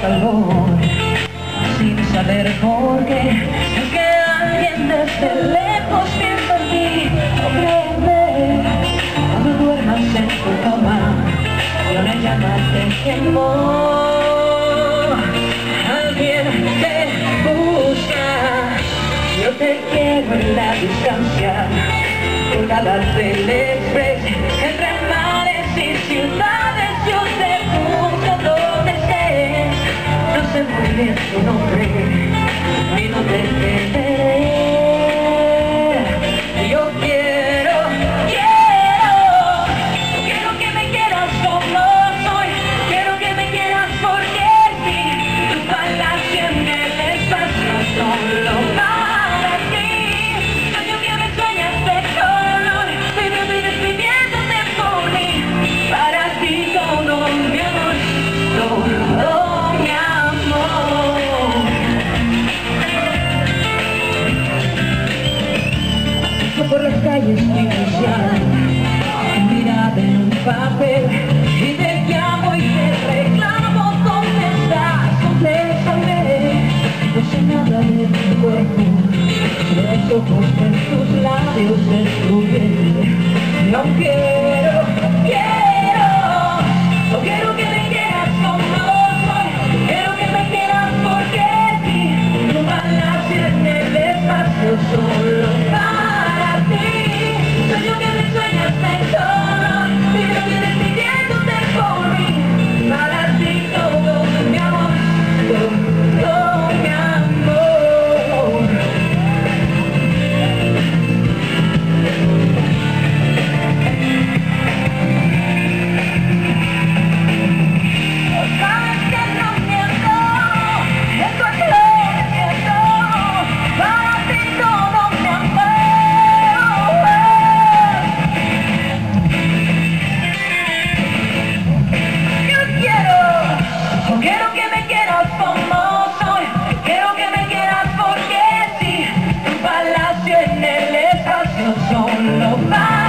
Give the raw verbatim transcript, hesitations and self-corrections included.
calor, sin saber por qué, que alguien desde lejos piensa en ti. No créeme, cuando duermas en tu cama, yo le llamaste tiempo. Alguien te busca, yo te quiero en la distancia, colgadas del express, entre mares y ciudades. Yo te busco donde estés, no sé muy bien tu nombre, ni dónde te veré. Yo quiero, quiero, quiero que me quieras como soy, quiero que me quieras porque sí, tu palacio en el espacio solo para ti. Sueño que me sueñas de color, pero estoy despidiéndote por mí, para ti todo mi amor, todo mi amor. Por las calles inicial, mirada en un papel, y te llamo y te reclamo. ¿Dónde estás? Contéstame. No sé nada de tu cuerpo, de tus ojos, de tus labios, de tu piel. No quiero, quiero, no quiero que me quieras como soy, quiero que me quieras porque sí, tu palacio en el espacio solo para ti. Sueño que me sueñas de color, pero que despidiéndote por mí, para ti todo mi amor, todo mi amor. Sabes que no miento, esto es lo que siento, para ti todo mi amor. Quiero que me quieras como soy, quiero que me quieras porque sí, tu palacio en el espacio solo para